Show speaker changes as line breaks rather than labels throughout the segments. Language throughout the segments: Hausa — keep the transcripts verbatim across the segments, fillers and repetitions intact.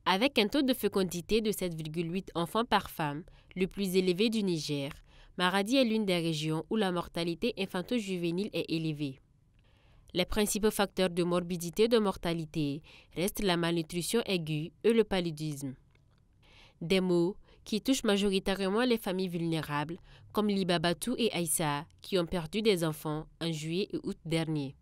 Avec un taux de fécondité de sept virgule huit enfants par femme, le plus élevé du Niger, Maradi est l'une des régions où la mortalité infanto-juvénile est élevée. Les principaux facteurs de morbidité et de mortalité restent la malnutrition aiguë et le paludisme. Des maux qui touchent majoritairement les familles vulnérables, comme Liba Batou et Aïssa, qui ont perdu des enfants en juillet et août dernier.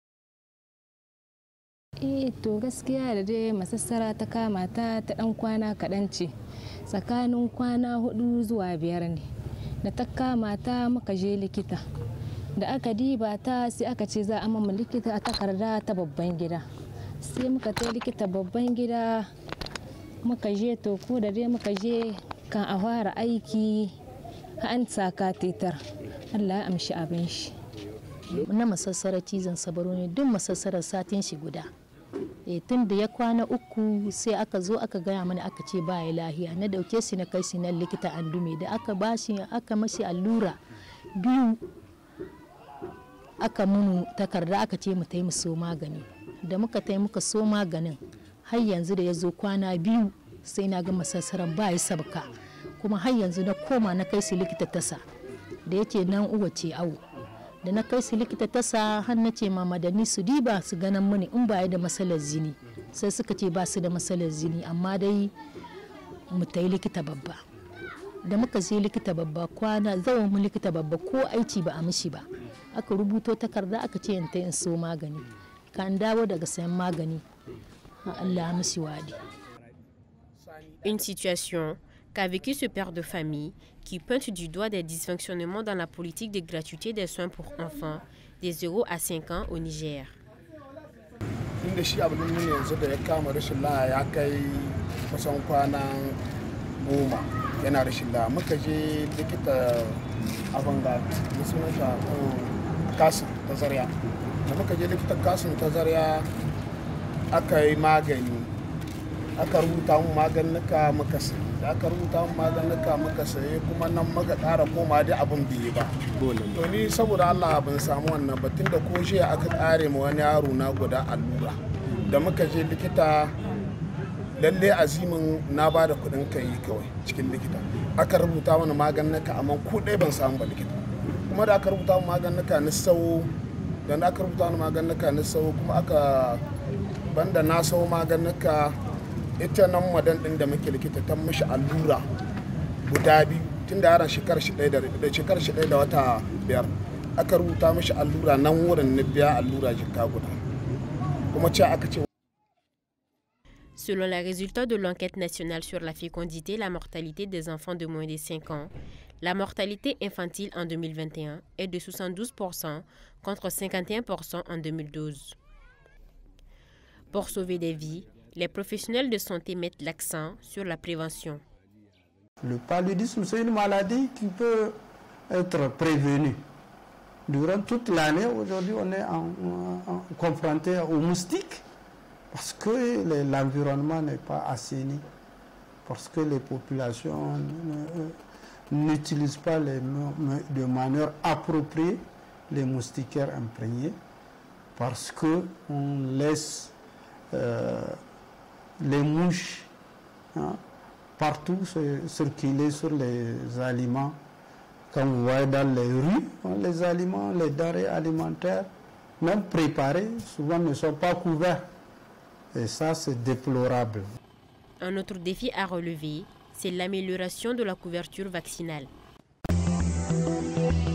Eh to gaskiya da dai masassara ta kama ta ta dan kwana kadan ce tsakanin kwana hudu zuwa biyar ne da ta kama ta muka je likita da aka diba ta sai aka ce za a mamma likita a takarda ta babban gida sai muka ta likita babban gida muka je to ko da dai muka je kan a fara aiki an saka tetar Allah ya amshi abin shi
na masassara cizon sabaro ne duk masassarar satin shi guda e tun da ya kwana uku sai aka zo aka gaya mana aka ce ba ya lahiya na dauke shi na kai shi na likita andume da aka bashi aka mashi allura biyu aka munu takarda aka ce mu taimu so magani da muka taimu muka so maganin har yanzu da ya zo kwana biyu sai na ga masassaran ba ya sabka kuma har yanzu na koma na kai shi likita tasa da yake nan uwa ce awo da na kai su likita tasa har na ce mama da ni su diba su ganan mini in ba da matsalar zini sai suka ce ba su da matsalar zini amma dai mu ta yi likita babba da muka je likita babba kwana zawon mu likita babba ko aiki ba a mishi ba aka rubuto takarda aka ce in ta in so magani kan dawo daga sayan magani Allah mishi wadi.
Une situation qu'a vécu ce père de famille qui pointe du doigt des dysfonctionnements dans la politique de gratuité des soins pour enfants des zéro à cinq ans au Niger.
Inda shi abin ne yanzu da ya kama rashin lafiya ya kai kusan kwana goma yana rashin lafiya muka je likita abin ga sunan sa kasin ta Zaria da muka je likita kasin ta Zaria aka yi magani aka rubuta mu maganuka muka sai da aka rubuta mu maganuka muka saye kuma nan muka ƙara koma dai abin biye ba to ni saboda Allah ban samu wannan ba tunda ko shi aka ƙare ma wani yaro na guda allura da muka je likita lalle azimin na ba da kuɗin kai kawai cikin likita aka rubuta mana maganuka amma ko dai ban samu ba likita kuma da aka rubuta mu maganuka ni sau da aka rubuta mu maganuka ni sau kuma aka banda na sau maganuka ita nan madan din da muke likita ta mishi allura guda biyu tun da yaran shekar shi ɗaya da shekar shi ɗaya da wata biyar aka rubuta mishi allura nan wurin na biya allura jikka guda kuma ce aka ce.
Selon les résultats de l'enquête nationale sur la fécondité et la mortalité des enfants de moins de cinq ans, la mortalité infantile en deux mille vingt et un est de soixante-douze pour cent contre cinquante et un pour cent en deux mille douze. Pour sauver des vies, les professionnels de santé mettent l'accent sur la prévention.
Le paludisme, c'est une maladie qui peut être prévenue. Durant toute l'année, aujourd'hui, on est en, en, confronté aux moustiques parce que l'environnement n'est pas assaini, parce que les populations n'utilisent pas les, de manière appropriée les moustiquaires imprégnés, parce qu'on laisse euh, les mouches hein, partout circuler sur les aliments. Comme vous voyez dans les rues, hein, les aliments, les denrées alimentaires, même préparés, souvent ne sont pas couverts. Et ça, c'est déplorable.
Un autre défi à relever, c'est l'amélioration de la couverture vaccinale.